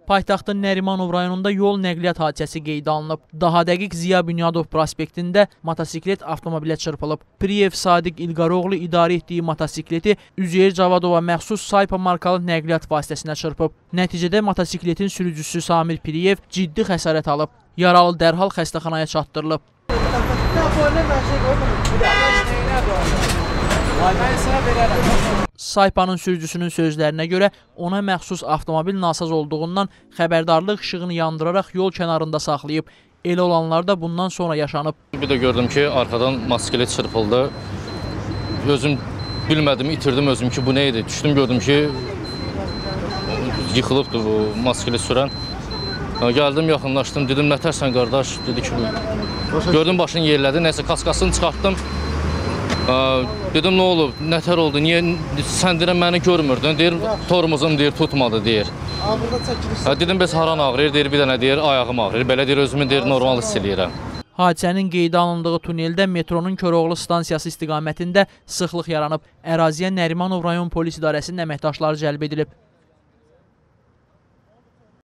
Paytaxtın Nərimanov rayonunda yol nəqliyyat hadisəsi qeydə alınıb. Daha dəqiq Ziya Bünyadov prospektində motosiklet avtomobilə çırpılıb. Priyev Sadiq İlqaroğlu idarə etdiyi motosikleti Üzeyir Cavadova məxsus Saypa markalı nəqliyyat vasitəsinə çırpıb. Nəticədə motosikletin sürücüsü Samir Priyev ciddi xəsarət alıb. Yaralı dərhal xəstəxanaya çatdırılıb. Saypanın sürücüsünün sözlərinə görə ona məxsus avtomobil nasaz olduğundan xəbərdarlıq işığını yandıraraq yol kənarında saxlayıb. Elə olanlar da bundan sonra yaşanıb. Bir də gördüm ki, arxadan motosiklet çırpıldı. Özüm bilmədim, itirdim özüm ki, bu nə idi? Düşdüm, gördüm ki, yıxılıbdır bu motosiklet sürən. Gəldim, yaxınlaşdım, dedim, nə tərsən qardaş? Dedi ki, gördüm başını yerlədi, nəsə kaskasını çıxartdım. Dedim, nə olub, nətər oldu, niyə sən deyirəm, məni görmürdün, deyir, tormuzum deyir, tutmadı, deyir. Dedim, bəs haran ağrıyır, deyir, bir dənə deyir, ayağım ağrıyır, belə deyir, özümü deyir, normal hiss eləyirəm. Hadisənin qeydə alındığı tuneldə metronun Koroğlu stansiyası istiqamətində sıxlıq yaranıb. Əraziyə Nərimanov rayon polis idarəsinin əməkdaşları cəlb edilib.